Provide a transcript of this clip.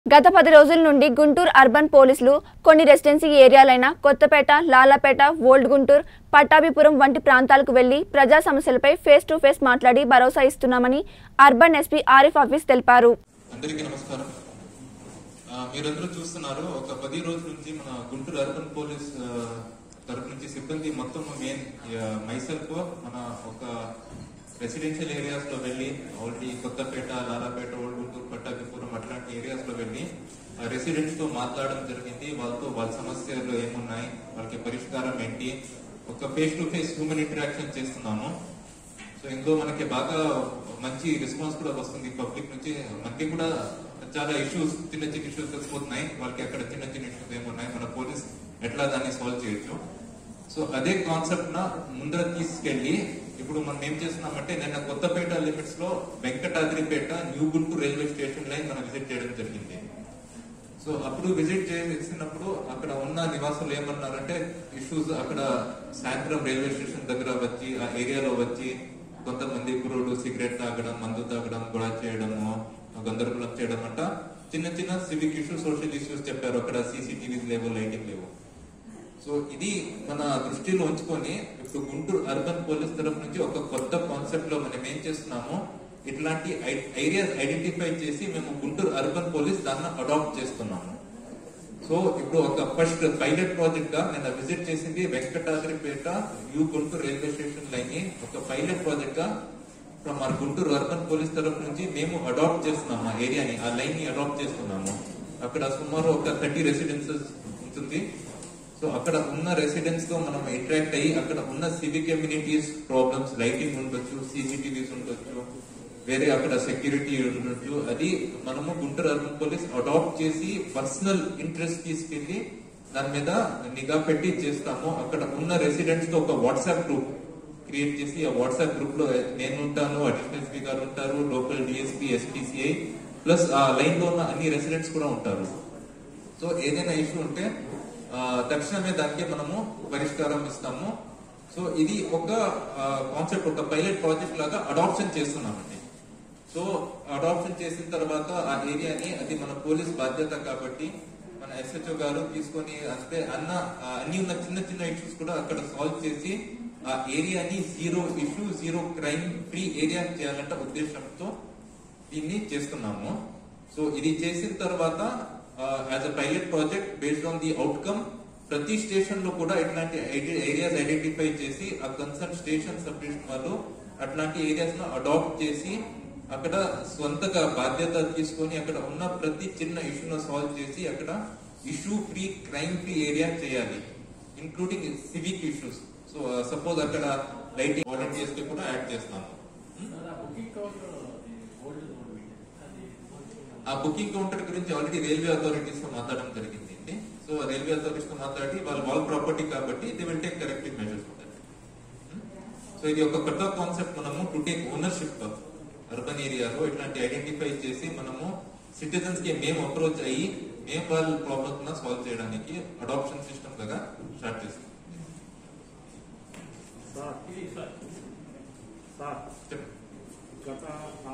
గత 10 రోజుల నుండి గుంటూరు అర్బన్ పోలీసులు కొన్ని రెసిడెన్సీ ఏరియాలైన కొత్తపేట, లాలాపేట, ఓల్డ్ గుంటూరు, పట్టాభిపురం వంటి ప్రాంతాలకు వెళ్లి ప్రజా సమస్యలపై ఫేస్ టు ఫేస్ మాట్లాడి భరోసా ఇస్తున్నామని అర్బన్ ఎస్పీ ఆరిఫ్ హఫీజ్ తెలిపారు. అందరికీ నమస్కారం. మీరందరూ చూస్తున్నారు, ఒక 10 రోజుల నుంచి మన గుంటూరు అర్బన్ పోలీస్ తరఫు నుంచి సిబ్బంది మొత్తం మెయిన్ మైసెల్ఫ్ మన ఒక రెసిడెన్షియల్ ఏరియాస్ లో వెళ్లి ఆల్రెడీ కొత్తపేట, లాలాపేట, ఓల్డ్ గుంటూరు, పట్టాభిపురం అట్లాంటి ఏరియాస్ లో వెళ్లి రెసిడెంట్స్ తో మాట్లాడడం జరిగింది. వాళ్ళతో వాళ్ళ సమస్యలు ఏమున్నాయి, వాళ్ళకి పరిష్కారం ఏంటి, ఒక face to face human interaction చేస్తున్నాము. సో ఇందులో మనకి బాగా మంచి రెస్పాన్స్ కూడా వస్తుంది పబ్లిక్ నుంచి. మనకి కూడా చాలా ఇష్యూస్, చిన్న చిన్న ఇష్యూస్ తెలిసిపోతున్నాయి. వాళ్ళకి అక్కడ చిన్న చిన్న ఇష్యూస్ ఏమున్నాయి, మన పోలీస్ ఎట్లా దాన్ని సాల్వ్ చేయొచ్చు. సో అదే కాన్సెప్ట్ న ముందర తీసుకెళ్లి ఇప్పుడు మనం ఏం చేస్తున్నామంటే, నిన్న కొత్తపేట లిమిట్స్ లో Venkatadripeta new Guntur railway station line మనం విజిట్ చేయడం జరిగింది. సో అప్పుడు విజిట్ చేసినప్పుడు అక్కడ ఉన్న నివాసులు ఏమన్నారంటే, ఇష్యూస్ అక్కడ సాయంత్రం రైల్వే స్టేషన్ దగ్గర వచ్చి ఆ ఏరియాలో వచ్చి కొంతమంది కురుడు సిగరెట్ తాగడం, మందు తాగడం, గొడవ చేయడము, గందరగోళం చేయడం అంట చిన్న చిన్న సివిక్ ఇష్యూస్, సోషల్ ఇష్యూస్ చెప్పారు. అక్కడ సీసీటీవీ లేవు, లైటింగ్ లేవు. సో ఇది మన దృష్టిలో ఉంచుకొని ఇప్పుడు గుంటూరు అర్బన్ పోలీస్ తరఫు నుంచి ఒక కొత్త కాన్సెప్ట్ లో మనం ఏం చేస్తున్నాము, ఇట్లాంటి ఏరియాస్ ఐడెంటిఫై చేసి మేము గుంటూరు అర్బన్ పోలీస్ దాన్ని అడాప్ట్ చేస్తున్నాము. సో ఇప్పుడు ఒక ఫస్ట్ పైలట్ ప్రాజెక్ట్ గా నేను విజిట్ చేసింది Venkatadripeta new Guntur railway station line ని ఒక పైలట్ ప్రాజెక్ట్ గా ఫ్రమ్ మన గుంటూరు అర్బన్ పోలీస్ తరఫు నుంచి మేము అడాప్ట్ చేస్తున్నాము. ఆ ఏరియాని, ఆ లైన్ ని అడాప్ట్ చేస్తున్నాము. అక్కడ సుమారు ఒక 30 రెసిడెన్సెస్ ఉంటుంది. సో అక్కడ ఉన్న రెసిడెంట్స్ తో మనం ఇంటరాక్ట్ అయ్యి అక్కడ ఉన్న సివిక్ కమ్యూనిటీస్ ప్రాబ్లమ్స్, లైటింగ్ ఉండొచ్చు, సీసీటీవీస్ ఉండొచ్చు, వేరే అక్కడ సెక్యూరిటీ ఉండొచ్చు, అది మనము గుంటూరు అర్బన్ పోలీస్ అడాప్ట్ చేసి పర్సనల్ ఇంట్రెస్ట్ తీసుకెళ్లి దాని మీద నిఘా పెట్టి చేస్తాము. అక్కడ ఉన్న రెసిడెంట్స్ తో ఒక వాట్సాప్ గ్రూప్ క్రియేట్ చేసి ఆ వాట్సాప్ గ్రూప్ లో నేను ఉంటాను, అడిషనల్ ఎస్పీ గారు ఉంటారు, లోకల్ డిఎస్పీ, ఎస్పీసీఐ ప్లస్ ఆ లైన్ లో ఉన్న అన్ని రెసిడెంట్స్ కూడా ఉంటారు. సో ఏదైనా ఇష్యూ ఉంటే తక్షణమే దానికి మనము పరిష్కారం ఇస్తాము. సో ఇది ఒక కాన్సెప్ట్, ఒక పైలట్ ప్రాజెక్ట్ లాగా అడాప్షన్ చేస్తున్నామండి. సో అడాప్షన్ చేసిన తర్వాత ఆ ఏరియాని, అది మన పోలీస్ బాధ్యత కాబట్టి మన ఎస్హెచ్ఓ గారు తీసుకొని అంటే అన్ని ఉన్న చిన్న చిన్న ఇష్యూస్ కూడా అక్కడ సాల్వ్ చేసి ఆ ఏరియాని zero issue, zero crime free area చేయాలంటే ఉద్దేశంతో దీన్ని చేస్తున్నాము. సో ఇది చేసిన తర్వాత as a pilot project based on the outcome ప్రతి స్టేషన్ లో కూడా ఇట్లాంటి ఏరియాస్ ఐడెంటిఫై చేసి ఆ కన్సర్న్ స్టేషన్ సబ్ స్టేషన్ వాళ్ళు అట్లాంటి ఏరియాస్ ను అడాప్ట్ చేసి అక్కడ సొంతగా బాధ్యత తీసుకొని అక్కడ ఉన్న ప్రతి చిన్న ఇష్యూను సాల్వ్ చేసి అక్కడ issue free, crime free area చేయాలి, including civic issues. So suppose అక్కడ లైటింగ్ వాలంటీర్స్ కి కూడా యాడ్ చేస్తాము. ఆ బుకింగ్ కౌంటర్ గురించి ఆల్రెడీ రైల్వే అథారిటీస్ తో మాట్లాడడం జరిగింది అండి. సో రైల్వే అథారిటీస్ తో మాట్లాడి వాళ్ళ ప్రాపర్టీ కాబట్టి they will take corrective measures. So ఇది ఒక కొత్త కాన్సెప్ట్, మనము టు టేక్ ఓనర్షిప్ అర్బన్ ఏరియాలో ఇట్లాంటి ఐడెంటిఫై చేసి మనము సిటిజన్స్ కి మేము అప్రోచ్ అయ్యి మేము వాళ్ళ ప్రాబ్లమ్స్ సాల్వ్ చేయడానికి అడాప్షన్ సిస్టమ్ లాగా స్టార్ట్ చేస్తాం. సార్